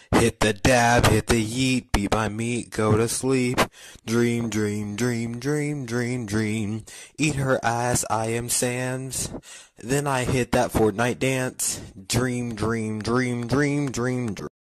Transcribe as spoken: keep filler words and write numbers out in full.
Hit the dab, hit the yeet, beat my meat, go to sleep. Dream, dream, dream, dream, dream, dream. Eat her ass, I am Sans. Then I hit that Fortnite dance. Dream, dream, dream, dream, dream, dream.